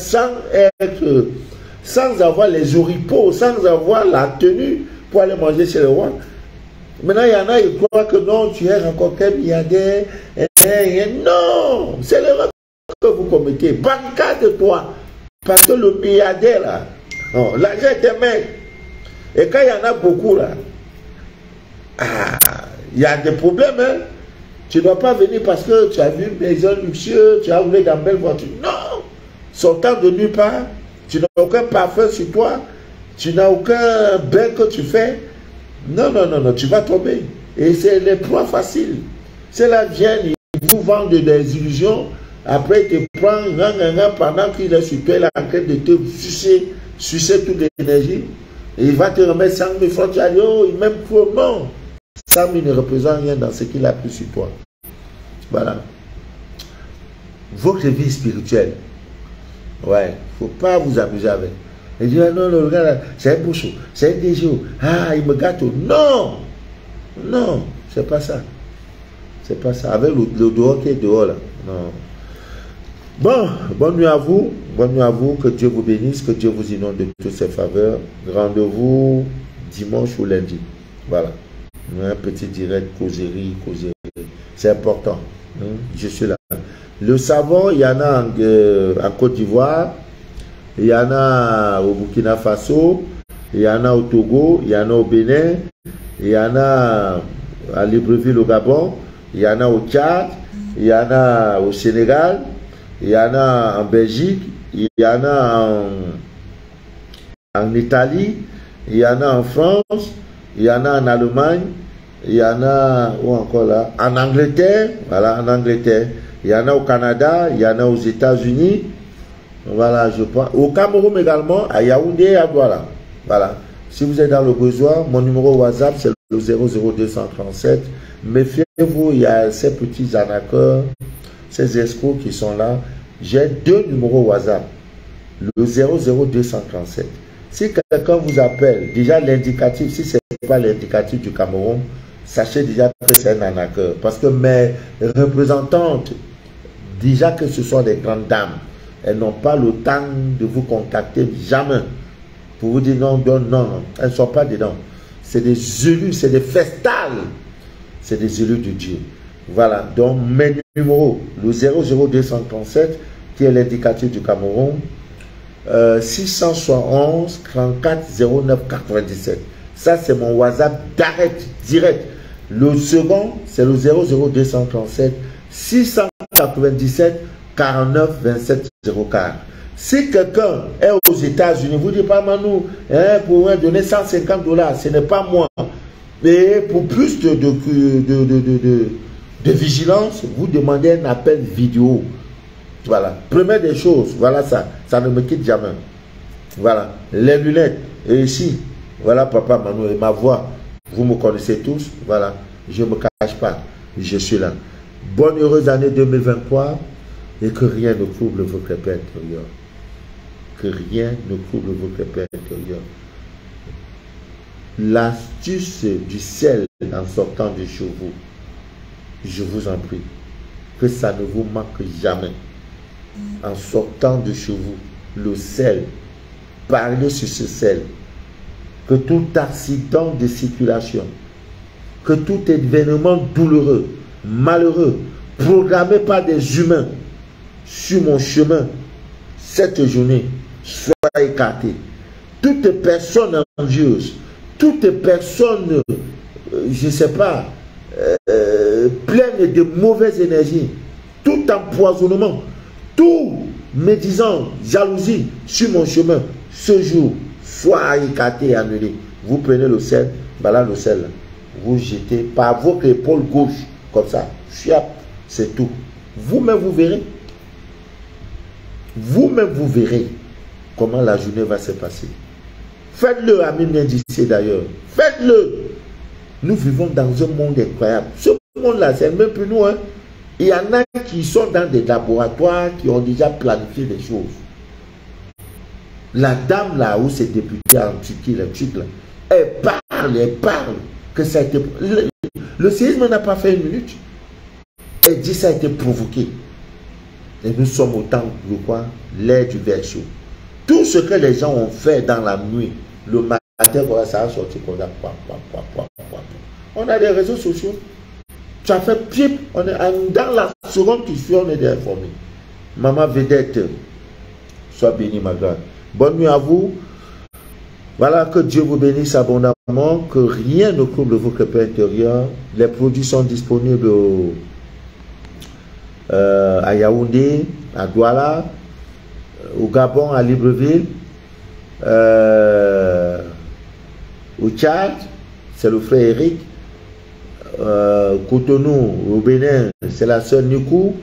sans avoir les oripeaux, sans avoir la tenue pour aller manger chez le roi. Maintenant, il y en a, ils croient que non, tu es encore qu'un milliardaire. Non, c'est l'erreur que vous commettez. Barricade-toi. Parce que le milliardaire, là, l'argent est un mec. Et quand il y en a beaucoup, là, il y a des problèmes, hein. Tu ne dois pas venir parce que tu as vu une maison luxueuse, tu as roulé dans une belle voiture. Non! Sortant de nulle part, tu n'as aucun parfum sur toi, tu n'as aucun bain que tu fais. Non, non, non, non, tu vas tomber. Et c'est les proies faciles. C'est là viennent, ils vous vendent des illusions. Après, il te prend pendant qu'il est sur toi, il est en train de te sucer toute l'énergie. Et il va te remettre 100 000 francs. Tu as dit, oh, il m'aime trop. Non. 100 000 ne représente rien dans ce qu'il a pris sur toi. Voilà. Votre vie spirituelle. Ouais. Il ne faut pas vous amuser avec. Il dit, ah non, le gars là, c'est un bouchon, c'est un déjou. Ah, il me gâte. Non. Non, c'est pas ça. C'est pas ça. Avec le dehors qui est dehors là. Non. Bon, bonne nuit à vous. Bonne nuit à vous. Que Dieu vous bénisse. Que Dieu vous inonde de toutes ses faveurs. Rendez-vous dimanche ou lundi. Voilà. Un petit direct, causerie. C'est important. Je suis là. Le savon, il y en a en Côte d'Ivoire. Il y en a au Burkina Faso. Il y en a au Togo. Il y en a au Bénin. Il y en a à Libreville au Gabon. Il y en a au Tchad. Il y en a au Sénégal. Il y en a en Belgique, il y en a en Italie, il y en a en France, il y en a en Allemagne, il y en a, où encore là, en Angleterre, voilà, en Angleterre, il y en a au Canada, il y en a aux États-Unis, voilà, je pense, au Cameroun également, à Yaoundé et à Douala, voilà. Si vous êtes dans le besoin, mon numéro WhatsApp, c'est le 00237, méfiez-vous, il y a ces petits arnaqueurs, ces escrocs qui sont là. J'ai deux numéros WhatsApp. Le 00237. Si quelqu'un vous appelle, déjà l'indicatif, si ce n'est pas l'indicatif du Cameroun, sachez déjà que c'est un arnaqueur. Parce que mes représentantes, déjà que ce sont des grandes dames, elles n'ont pas le temps de vous contacter, jamais. Pour vous dire non, non, non, elles ne sont pas dedans. C'est des élus, c'est des festales. C'est des élus de Dieu. Voilà, donc mes numéros, le 00237, qui est l'indicatif du Cameroun, 671 34 09 97. Ça, c'est mon WhatsApp direct. Le second, c'est le 00237 697 49 27 04. Si quelqu'un est aux États-Unis, vous dites pas, Manou, hein, pour donner $150, ce n'est pas moi. Mais pour plus de vigilance, vous demandez un appel vidéo. Voilà. Première des choses, voilà ça. Ça ne me quitte jamais. Voilà. Les lunettes. Et ici, voilà papa Manou et ma voix. Vous me connaissez tous. Voilà. Je ne me cache pas. Je suis là. Bonne heureuse année 2023 et que rien ne trouble votre paix intérieure. Que rien ne trouble votre paix intérieure. L'astuce du sel en sortant de chez vous, je vous en prie, que ça ne vous manque jamais. En sortant de chez vous, le sel, parlez sur ce sel. Que tout accident de circulation, que tout événement douloureux, malheureux, programmé par des humains sur mon chemin, cette journée, soit écarté. Toute personne envieuse, toute personne, je ne sais pas, pleine de mauvaises énergies, tout empoisonnement, tout médisant, jalousie sur mon chemin, ce jour, soit écarté et annulé. Vous prenez le sel, voilà le sel, vous jetez par votre épaule gauche, comme ça, fiap, c'est tout. Vous-même, vous verrez. Vous-même, vous verrez comment la journée va se passer. Faites-le, Amin Ndiaye d'ailleurs. Faites-le. Nous vivons dans un monde incroyable. Ce monde-là, c'est même plus nous. Hein. Il y en a qui sont dans des laboratoires qui ont déjà planifié des choses. La dame là où c'est député en Turquie, le truc là, elle parle, que ça a été... Le séisme n'a pas fait une minute. Elle dit ça a été provoqué. Et nous sommes au temps de quoi? L'ère du verseau. Tout ce que les gens ont fait dans la nuit, le matin, ça a sorti comme ça. On a des réseaux sociaux. Tu as fait pipe. On est dans la seconde qui suit, on est informé. Maman Vedette, sois bénie, ma grande. Bonne nuit à vous. Voilà, que Dieu vous bénisse abondamment, que rien ne trouble vos crêpes intérieures. Les produits sont disponibles à Yaoundé, à Douala, au Gabon, à Libreville, au Tchad, c'est le frère Eric, Cotonou, au Bénin, c'est la sœur Nikou,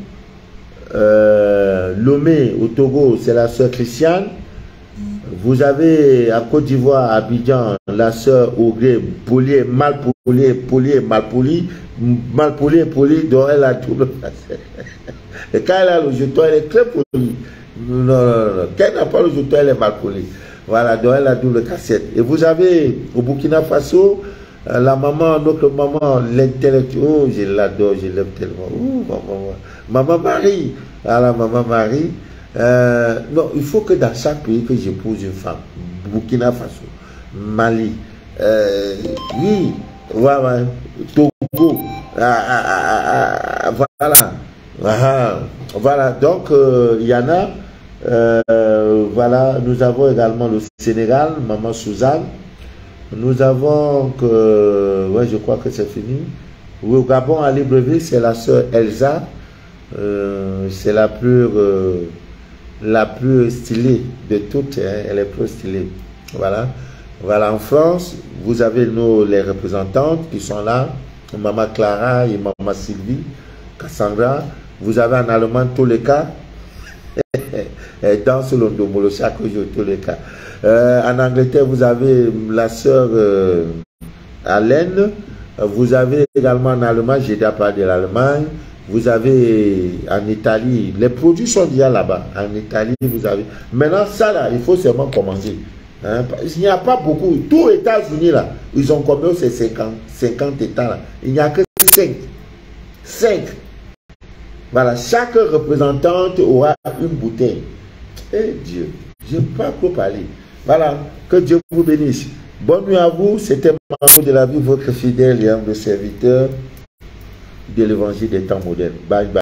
Lomé, au Togo, c'est la sœur Christiane. Vous avez à Côte d'Ivoire, à Abidjan, la sœur Augré, Polier, mal polier, Polier, mal poli, dont elle a tout le passé. Et quand elle a le jeton, elle est très polie. Non. Quand elle n'a pas le jeton, elle est mal polie. Voilà, donc elle a double cassette. Et vous avez au Burkina Faso, la maman, notre maman, l'intellectuelle, oh, je l'adore, je l'aime tellement. Oh, maman Marie, voilà, maman Marie. Non, il faut que dans chaque pays que j'épouse une femme, Burkina Faso, Mali, oui, voilà, Togo, voilà, donc il y en a, voilà, nous avons également le Sénégal, maman Suzanne, nous avons que, ouais, je crois que c'est fini, oui, au Gabon, à Libreville, c'est la sœur Elsa, c'est la plus stylée de toutes, hein, elle est plus stylée. Voilà. Voilà, en France, vous avez les représentantes qui sont là, maman Clara et maman Sylvie, Cassandra. Vous avez en allemand tous les cas. Elle danse le ndomolo chaque jour, tous les cas. En Angleterre, vous avez la sœur Alaine. Vous avez également en Allemagne, j'ai déjà parlé de l'Allemagne. Vous avez en Italie, les produits sont déjà là-bas. En Italie, vous avez. Maintenant, ça là, il faut seulement commencer. Hein? Il n'y a pas beaucoup. Tous les États-Unis là, ils ont combien? C'est 50 États là. Il n'y a que 5. 5. Voilà, chaque représentante aura une bouteille. Eh Dieu, je ne peux pas trop parler. Voilà, que Dieu vous bénisse. Bonne nuit à vous. C'était Maman de la vie, votre fidèle et humble serviteur de l'évangile des temps modernes. Bye bye.